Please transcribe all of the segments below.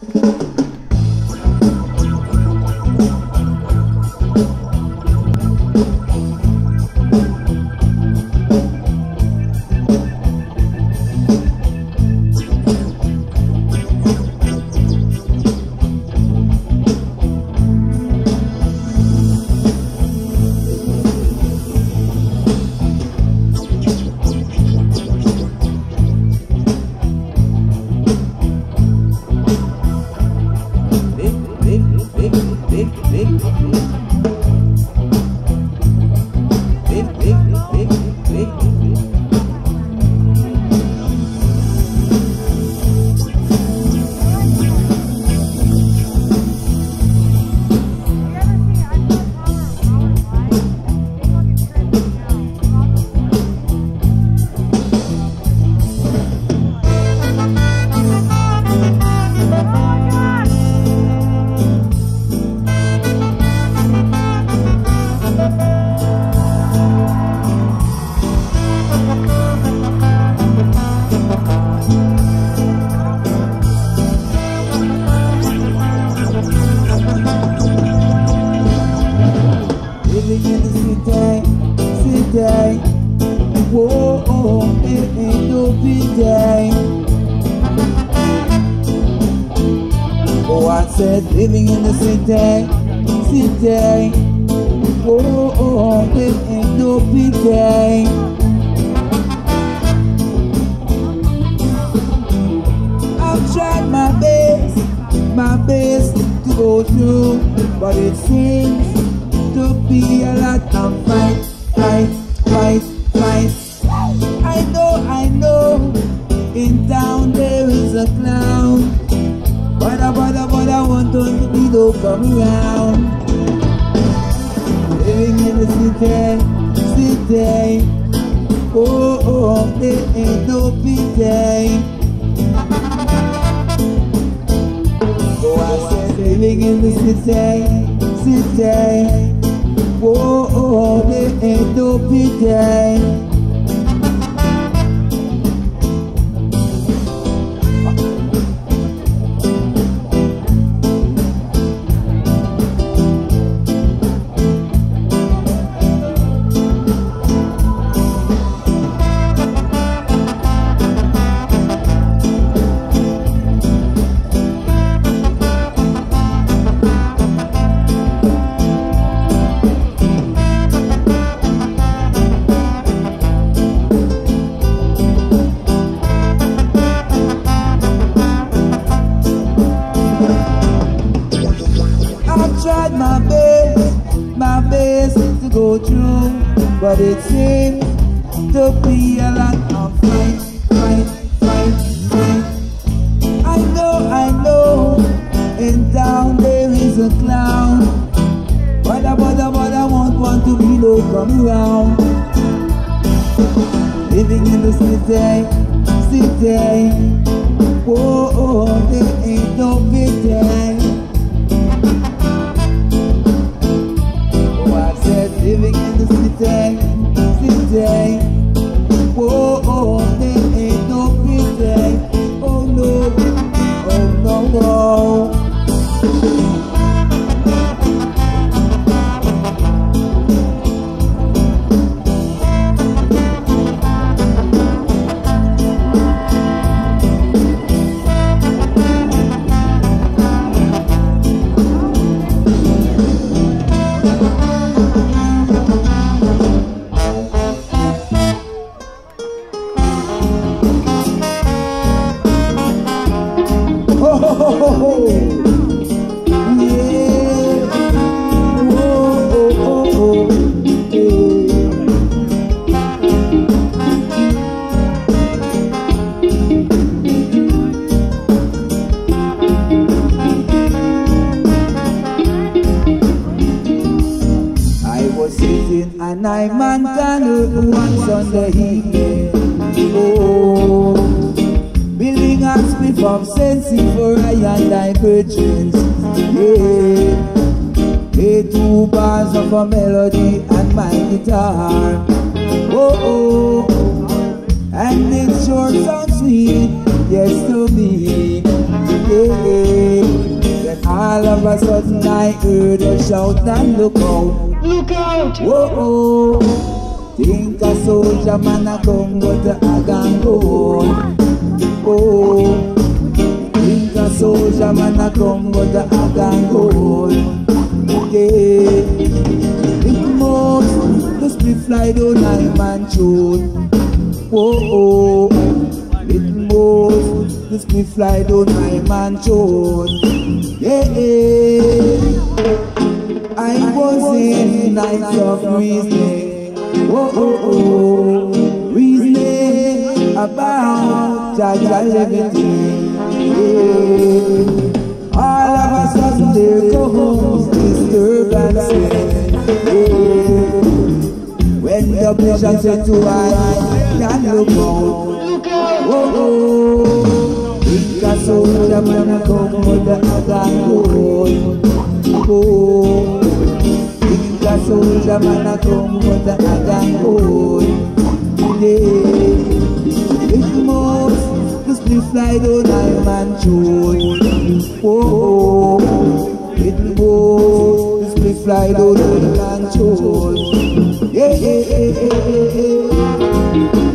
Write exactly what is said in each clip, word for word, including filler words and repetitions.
Living in the city, city. Oh, oh, it ain't no pity. I've tried my best, my best to go through, but it seems to be a lot of fight, fight, fight, fight. I know, I know, in town there is a clown. But I, but I, but I want to be no come around. Living in the city, city. Oh, oh, there ain't no pity. Oh, I said living in the city, city. Oh, oh, there ain't no pity. Tried my best, my best to go through, but it seems to be a lot of fight, fight, fight, fight. I know, I know, in town there is a clown, but I, but I, but I won't want to be no come around. Living in the city, city. Oh, oh, there ain't no pity. Living in the city, city. Whoa, oh, there ain't no pity. Oh no, oh no, no. And I man can once on the evening. Oh, building a split from sensing for I and I virgins. Yeah, hey, two bars of a melody and my guitar. Oh, oh, and it sure sounds sweet, yes to me. Yeah. All of a sudden I heard a shout and look out. Look out! Whoa, oh. Think a soldier man a come but a gun go. Oh, think a soldier man a come but a gun go. Yeah, it must the split fly down nine man throat. Whoa, oh, it must the split fly down nine man throat. Yeah, I was in nights of reasoning. Whoa, oh, oh, reasoning about Jaja everything. Yeah. All of a sudden there comes disturbance. Yeah. When the vision said to I can look out. Whoa, oh, think a soldier man come with the other goal. Oh, think a soldier man a come with the other goal. Yeah, it must the split fly down I man throat. Oh, it must the split fly down I man throat. Yeah, yeah, yeah, yeah, yeah.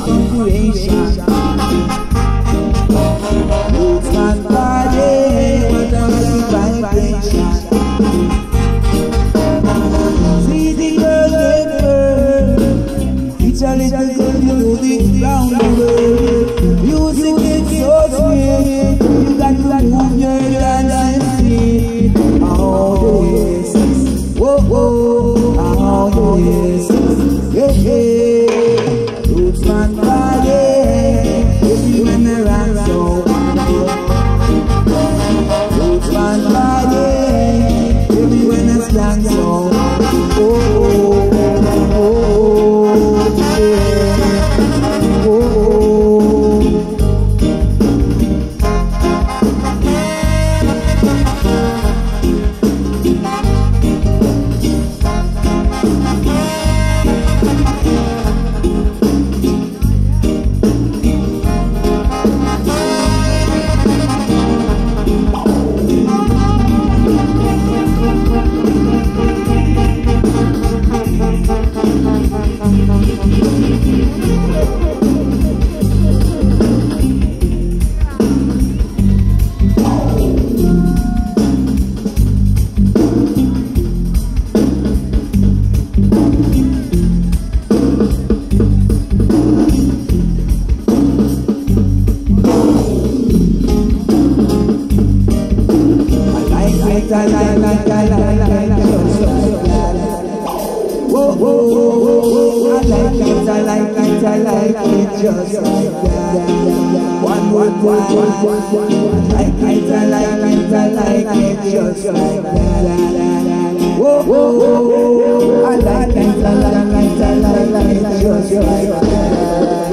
Rootsman party, I like, like, I like, like, just like that. Whoa, whoa, whoa, whoa, I like it, I like it, I like it, just like that. One, one, one, one, like it, I like it, I like it, just like that. Whoa, whoa, whoa, I like it, I like it, I like it, just like that.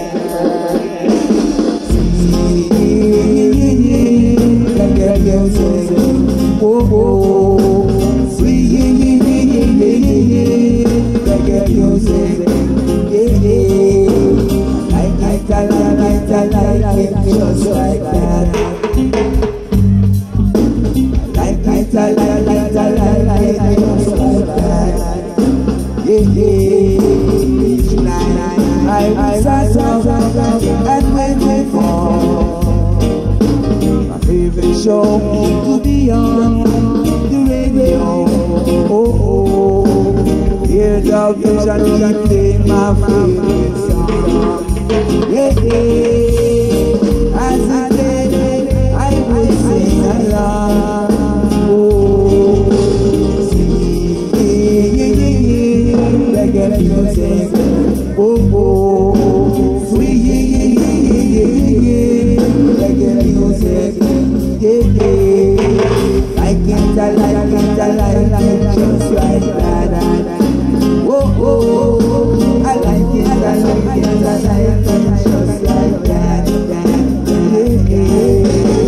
Reggae music, whoa, whoa, sweet reggae music, yeah, yeah. I like, I like, I like it just like that. I like, I like, I like it just like that. Yeah, yeah. Each night I sat down and wait, wait for my favorite show to be on the radio. Oh, oh. Hear the vision play my favorite song. Yeah, yeah. As I play, I will sing along. Oh, sing, yeah, yeah, yeah. Reggae music. Oh, oh. Sweet, yeah, yeah, yeah, yeah. Reggae music. Yeah, yeah. Like it, I like it, I like it, just like that. Oh, oh, oh, I like it, I like it, I like it, just like that, that, yeah,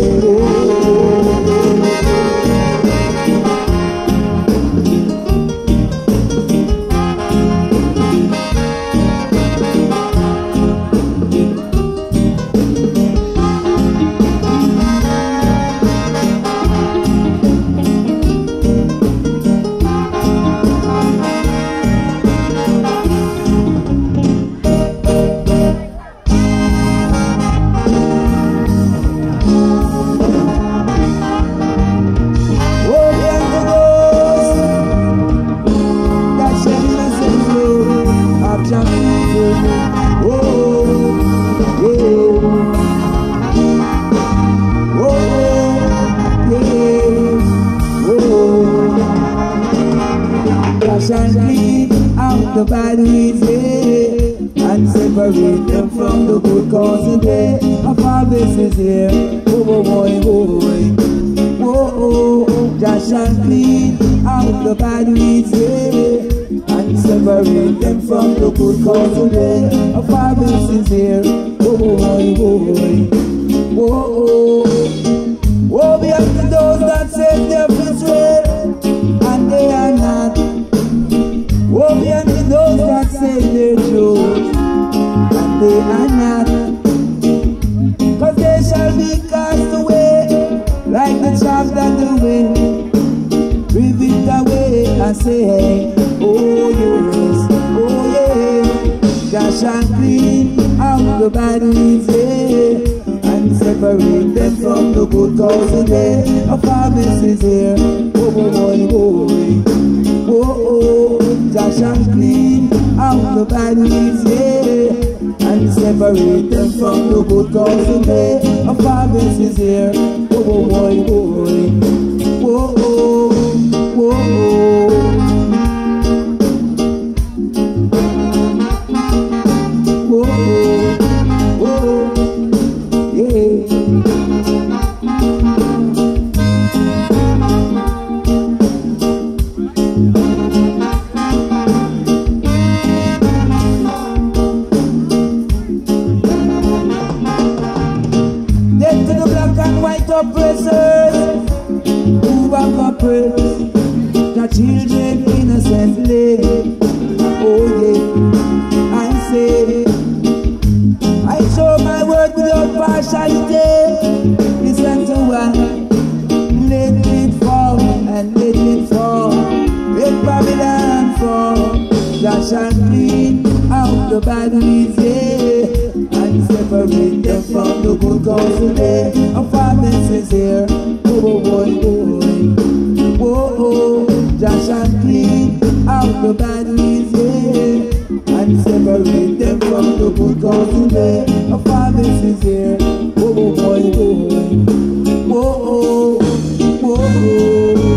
the bad weeds, yeah, and separate them from the good cause today. A harvest is here, oh boy, oh boy, oh oh, dash and clean out the bad weeds, yeah, and separate them from the good cause today. A harvest is here, oh boy, oh boy, oh oh, woe be unto those that say they're Israel, and they are not. Woe be unto those that say they're Jews, and they are not. Cause they shall be cast away, like the chaff that the wind drive it away. I say, oh yes, oh yeah. Dash and clean out the bad weeds, yeah, and separate them from the good cause today. A harvest is here, oh boy, oh boy. Oh, oh, dash and clean out the bad weeds, yeah, and separate them from the good cause today. A harvest is here, oh boy, boy, oh, oh, oh, oh, oh, oh, yeah. Oppressors who have oppressed the children innocently. Oh yeah, I say, I show my word without partiality. Listen to what, let it fall and let it fall. Let Babylon fall. Dash and clean out the bad weeds, yeah, and separate them from the good cause today. A harvest is here, oh boy, boy, oh oh, dash and clean out the bad weeds, yeah, and separate them from the good cause today. A harvest is here, oh boy, boy, oh oh, oh oh.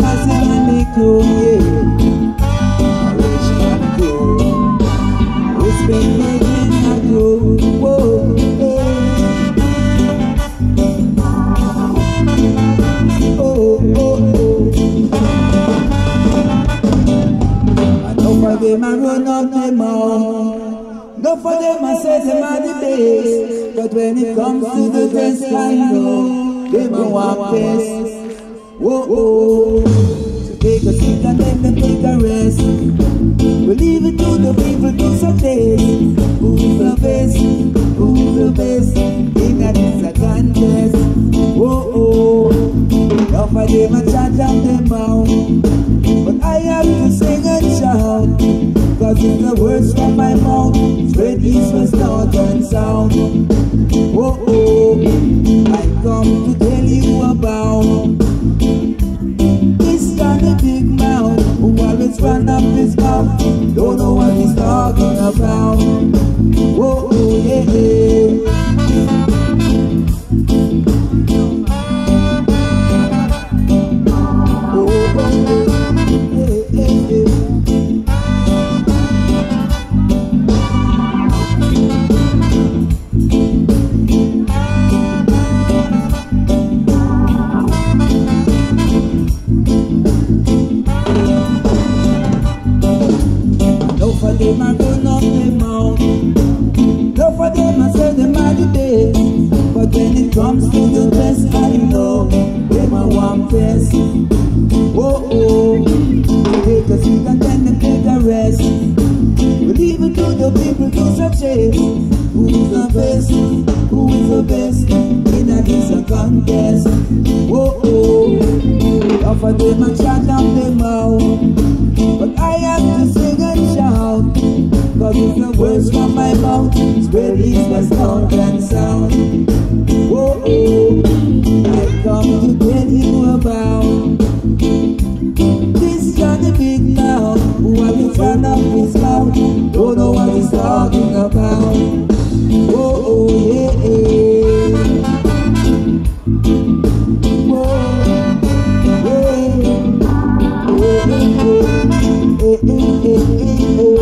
massive and the crew, yeah. Rich and crew. Respect Virgin and crew. Whoa, yeah. Oh, oh, oh. Enough for them I run up them out. Enough for them I say them are the best. But when it comes to the test, I know they don't want best. Whoa, oh. So take a seat and let them take a rest. We leave it to the people to suggest who's the best, who's the best. In that is a contest. Whoa, oh. Enough of them I chat down them out. But I have to sing and shout, cause it's the words from my mouth. Spread east, west, north and south. Whoa, oh. I come to tell you about this Johnny Big Mouth, who always run up his mouth, don't know what he's talking about. Whoa, oh, yeah, yeah. Oh, oh, oh, yeah, yeah, yeah. For them I run up them out. No for them I say them are the best. But when it comes to the best, I know them I want best. Oh oh, take a seat and then them take a rest. We leave it to the people to suggest who's the best, who is the best in a this a contest. Oh oh, no for them I chat down them out. But I have to sing and shout, cause it's the words from my mouth. Spread east, west, north and south. Whoa, oh, I come to tell you about this Johnny Big Mouth, who has been trying up his mouth, don't know what he's talking about. Whoa, oh, yeah, yeah. Whoa, yeah. Whoa, yeah. Eh, eh, eh, eh, oh.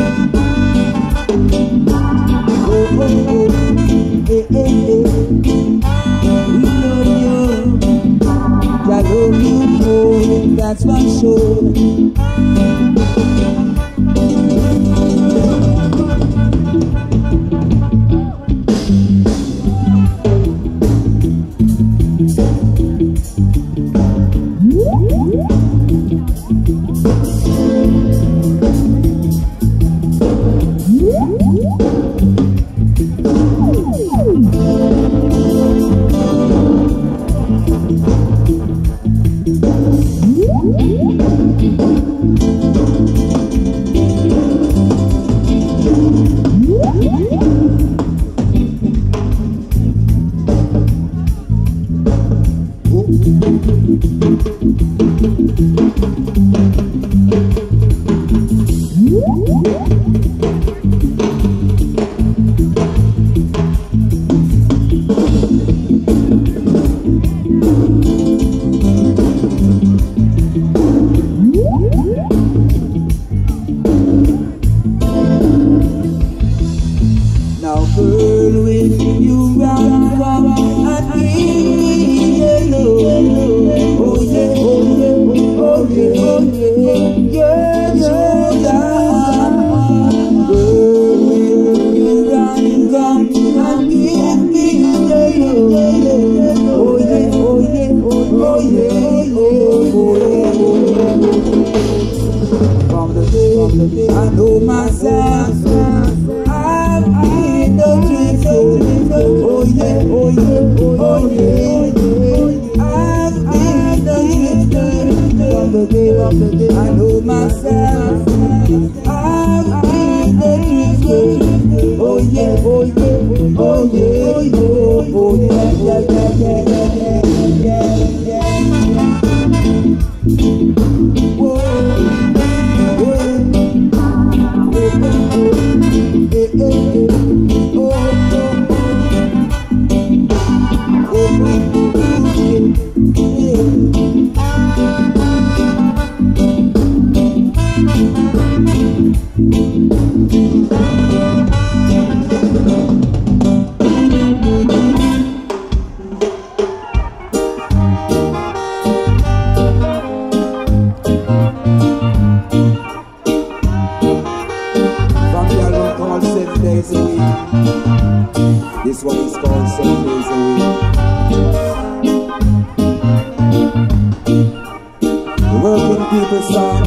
Oh, oh, oh. Eh, eh, eh. We love you, I love you more, that's for sure. Now girl, when you run, come and give yellow. Oh yeah, oh yeah, oh yeah, oh yeah, yeah, yeah. Girl, when you run, come and give me yellow. Oh yeah, oh yeah, oh yeah, oh yeah. From the day, from the day I know myself. Oh yeah, oh yeah, oh yeah. I've been the drifter from the day of the day I know myself. I've been the drifter. Oh yeah, oh yeah, oh yeah, oh, oh yeah, yeah, yeah, yeah, yeah, yeah, yeah. Whoa, whoa, whoa, whoa, whoa, whoa, Working people song.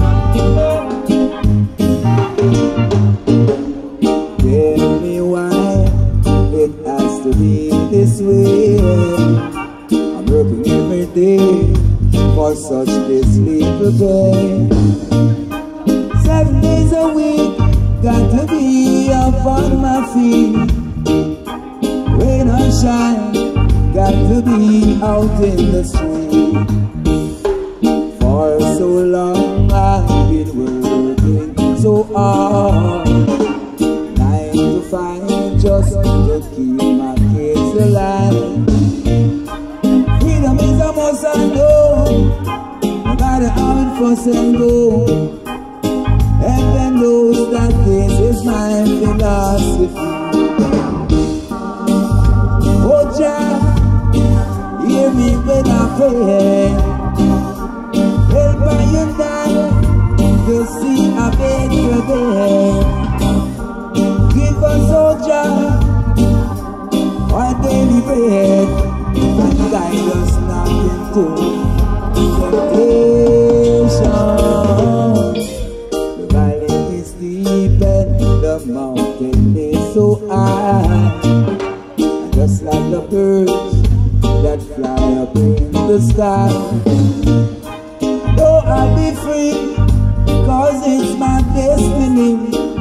Tell me why it has to be this way. I'm working every day for such this little pay. Seven days a week, got to be up on my feet. Rain or shine, got to be out in the street. For so long I've been working so hard, nine to five just to keep my kids alive. Freedom is a must and go, no matter how it fuss and go. Heaven knows that this is my philosophy. Oh Jah, hear me when I pray. Help my young die to see a better day. Give us, oh Jah, our daily bread, and guide us not into temptation. The valley is deep and the mountain is so high, and just like the birds that fly up in the sky, though I'll be free, cause it's my destiny.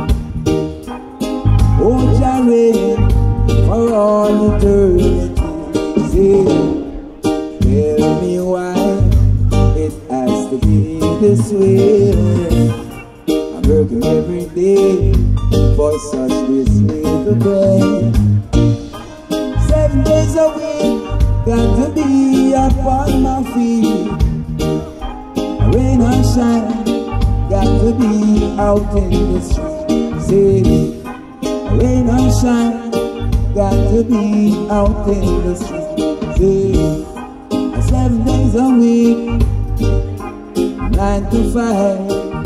Oh Jah reign for all eternity. Say, tell me why it has to be this way. I'm working every day for such this little pay. Seven days a week, got to be up on my feet. Rain or shine, got to be out in the street. Say, rain or shine, got to be out in the street. Say, seven days a week, nine to five,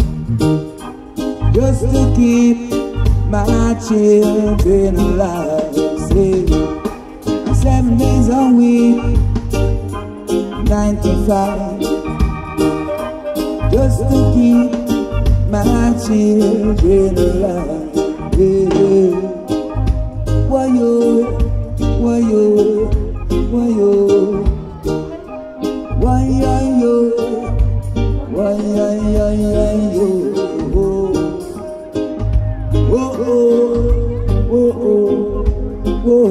just to keep my children alive. Say, seven days a week, nine to five, just to keep my children alive. Yeah. Why you, why you, why you, why you, why you, oh, oh, oh, oh, oh.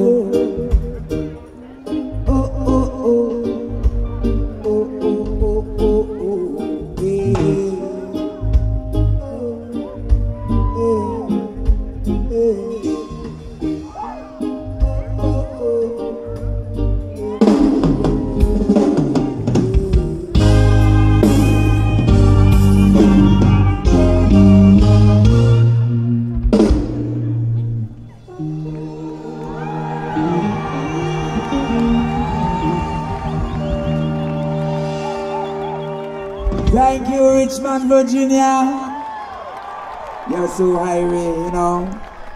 Thank you, Richmond, Virginia. You're so irie, you know.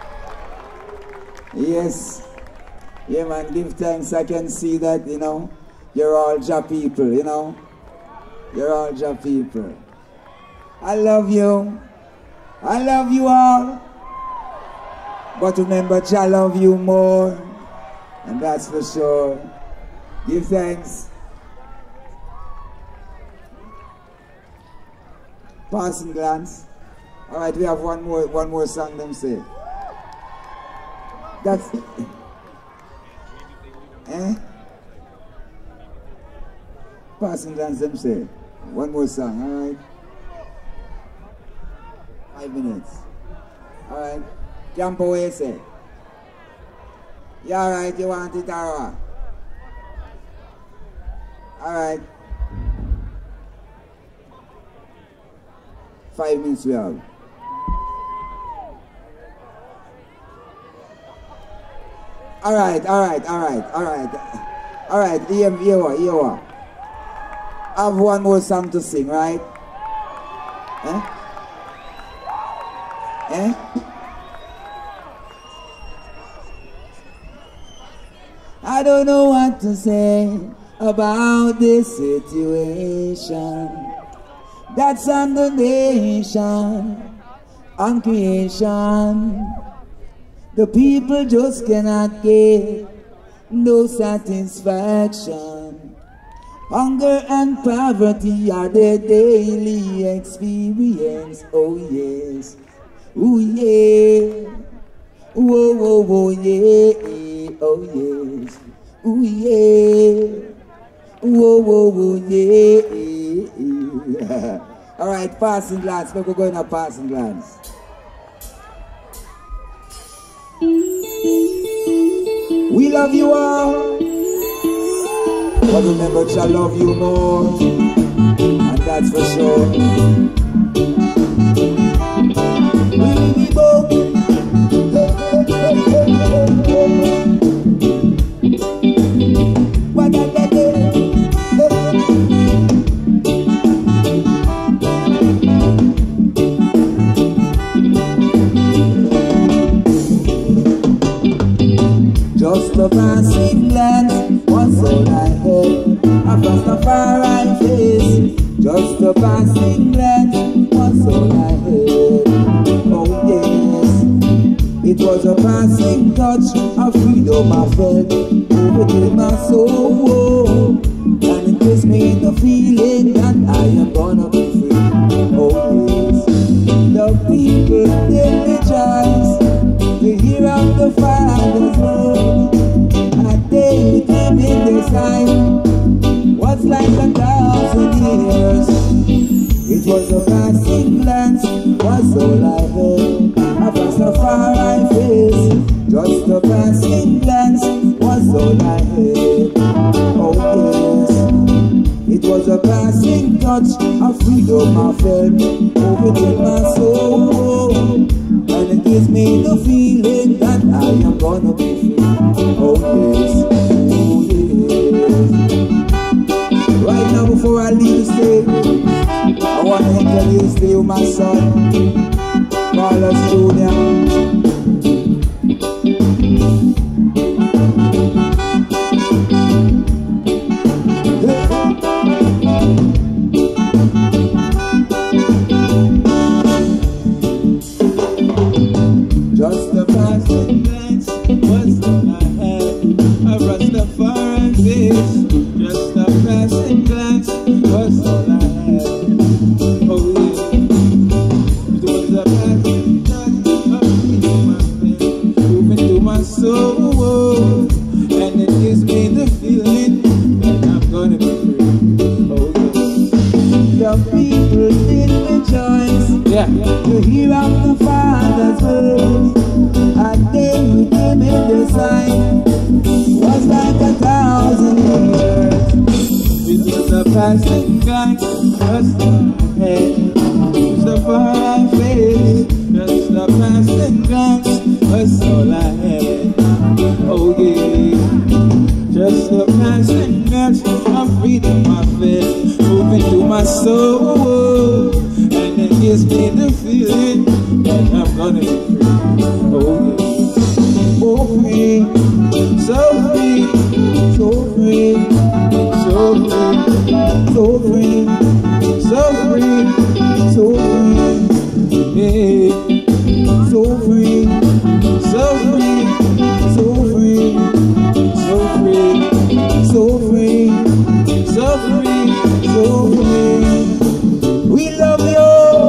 Yes. Yeah, man, give thanks. I can see that, you know. You're all Jah people, you know. You're all Jah people. I love you. I love you all. But remember, Jah love you more. And that's for sure. Give thanks. Passing glance. All right, we have one more, one more song. Them say. That's. Eh? Passing glance. Them say. One more song. All right. Five minutes. All right. Jump away, say. Yeah, all right. You want it, Tara? All right. Five minutes we have. All right, all right, all right, all right, all right. Here, here, here. I have one more song to sing, right? Eh? Eh? I don't know what to say about this situation that's on the nation, on creation. The people just cannot get no satisfaction. Hunger and poverty are their daily experience. Oh yes, oh yeah, whoa, whoa, whoa, yeah, oh yes, oh yeah, whoa, whoa, whoa, yeah. All right, passing glance. We're going to passing glance. We love you all, but remember to love you more, and that's for sure. We be both. What a day. Just a passing glance was all I had. A Rastafari face. Just a passing glance was all I had. Oh yes, it was a passing touch of freedom I felt within my soul, and it gives me the feeling that I am gonna be free. Oh yes, the people they rejoice to hear of the Father's word, and they became in their sight what's like a thousand years. It was a passing glance, was all I had. A Rastafari face, just a passing glance, was all I had. Oh yes, it was a passing touch of freedom I felt within my soul, and it gives me the feeling that I am gonna be free. Oh yes, oh yes. Right now before I leave the stage, I want to introduce to you my son, Carlos Junior Just a passing glance was all I had. A Rastafari face. Just a passing glance was all I had. Oh yeah, it was a passing glance of freedom I felt moving through my soul, and it gives me the feeling that I'm gonna be free. Oh yeah, the people did rejoice, yeah, to hear of the Father's word, and they became in the sign was like a thousand years. It was a passing glance, just a head, just a far face, just a passing glance, was all I had. Oh yeah, just a passing glance of freedom I felt moving through my soul, and it gives me the feeling that I'm gonna be free. Oh yeah, oh free, so free, so free, so free, so free, so free, so free, yeah, so free, so free, so free, so free, so free, so free, so free. We love you.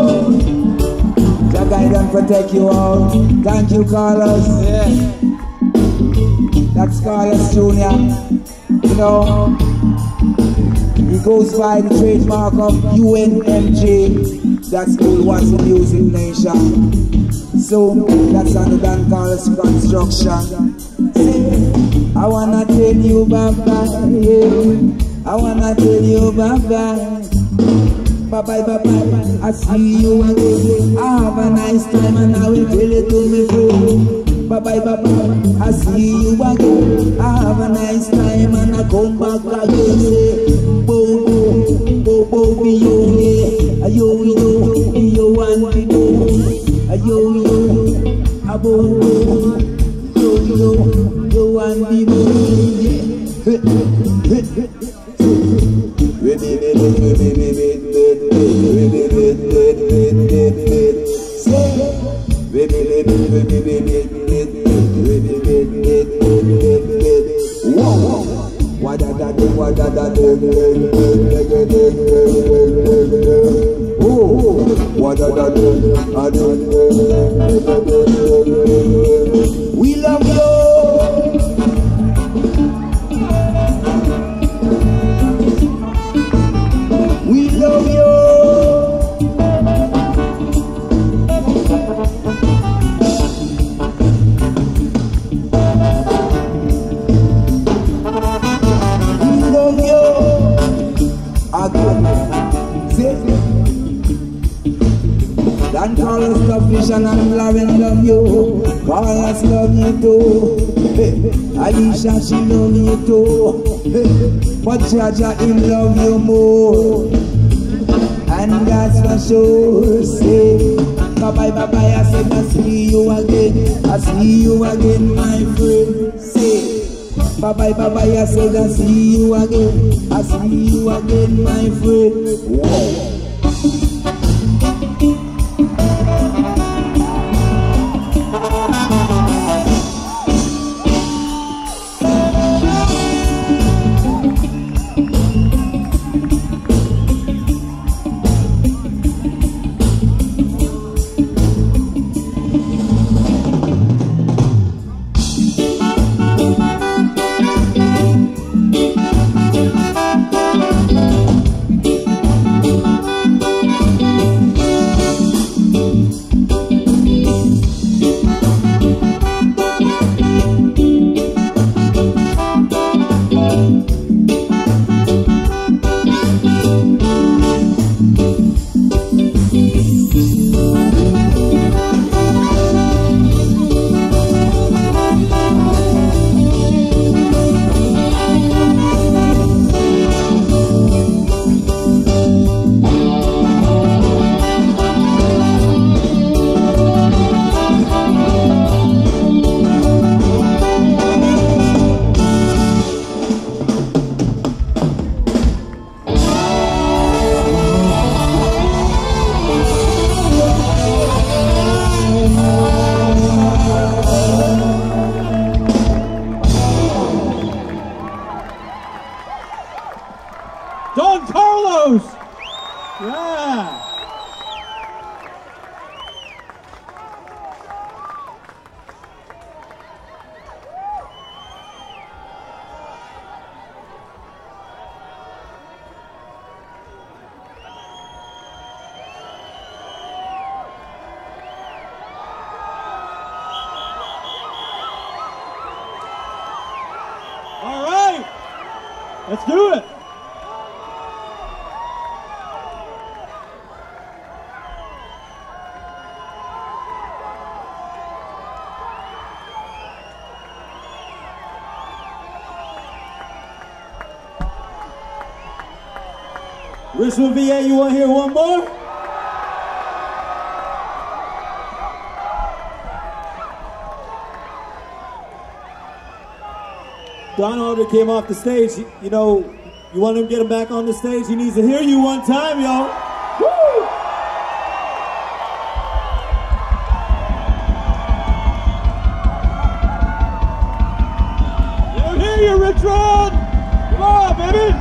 Jah guide and protect you all. Thank you, Carlos. Yeah. That's Carlos Junior You know, he goes by the trademark of U N M J. That's Cool Ones in Music Nation. So that's under Dan Carlos Construction. Say, I wanna tell you bye bye, yeah. I wanna tell you bye bye. Bye bye bye bye. I see you again. I have a nice time and I will tell it to me friend. Bye bye bye bye. I see you again. I have a nice time and I come back again. Say, bo bo bo bo be yo yeah. Yo yo yo and be bo. Yo yo a bo bo. Yo yo yo and be bo. Ready ready ready ready ready ready. We love you. We love you. And call us the vision and loving love you. Call us love you too. Hey, Alicia, she love you too. Hey, but Jaja, he love you more. And that's for sure. Say, bye bye bye bye. I said I see you again. I see you again, my friend. Say, bye bye bye bye. I said I see you again. I see you again, my friend. Whoa. Don Carlos! Yeah! All right! Let's do it! Richmond, V A, you want to hear one more? Don Alder came off the stage. You know, you want him to get him back on the stage? He needs to hear you one time, yo. Woo! Let him hear you, Richmond! Come on, baby!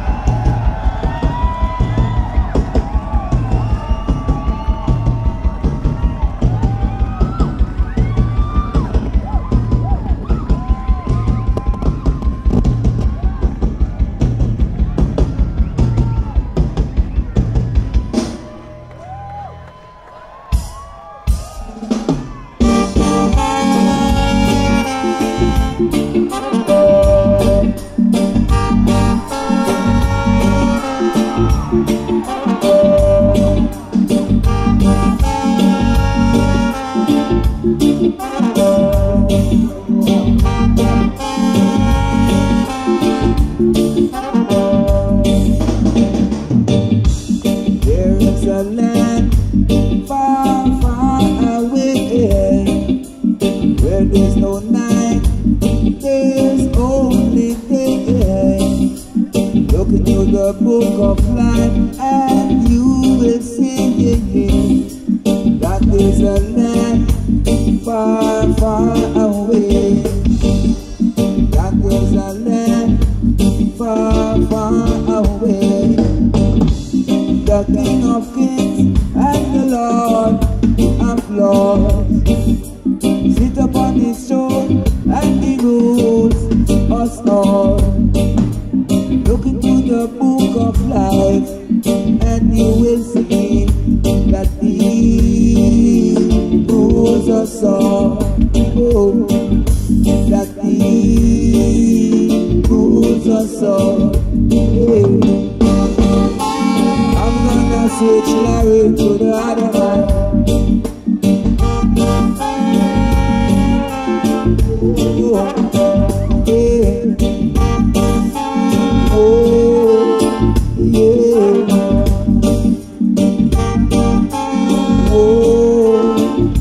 There's no night, there's only day. Look into the book of life and you will see that there's a land far, far away. That there's a land far, far away. The King of Kings and the Lord married to the other man. Oh, yeah. Oh, yeah. Oh,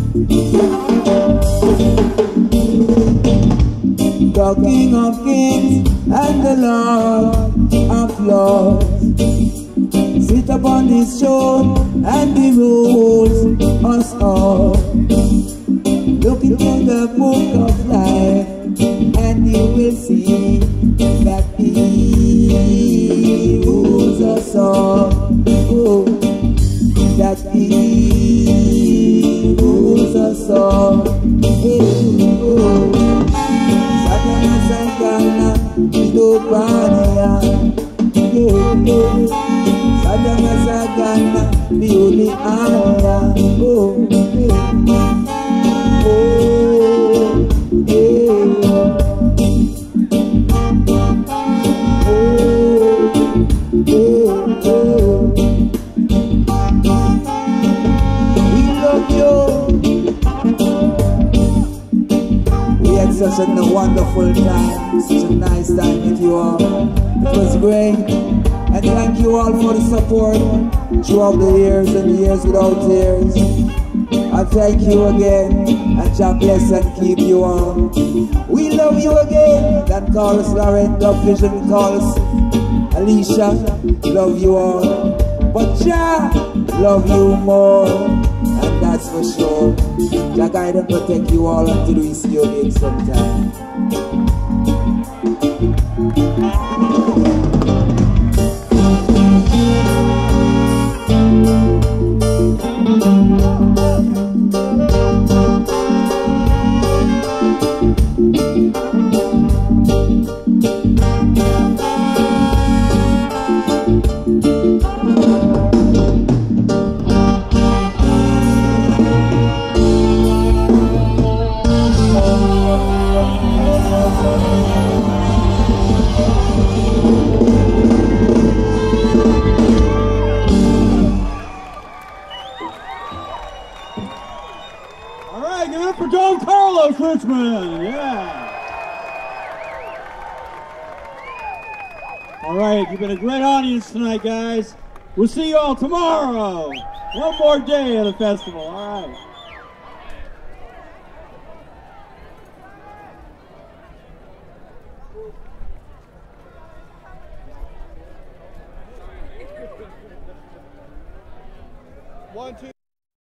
the King of Kings and the Lord of Lords sit upon his throne and he rules us all. Look into the book of life and you will see that he rules us all. Oh, that he rules us all. Oh, Satana Satana Idopania. Satana Satana Biuli Aya. Oh, oh, yeah. Such a wonderful time, such a nice time with you all. It was great, and thank you all for the support throughout the years and the years without tears. I thank you again, and God bless and keep you all. We love you again. That calls Lauren, Dub Vision calls Alicia, love you all. But Jah love you more. That's for sure. Jah guide and protect you all until we see you again sometime. For Don Carlos Richmond, yeah. All right, you've been a great audience tonight, guys. We'll see you all tomorrow. One more day of the festival, all right. One, two.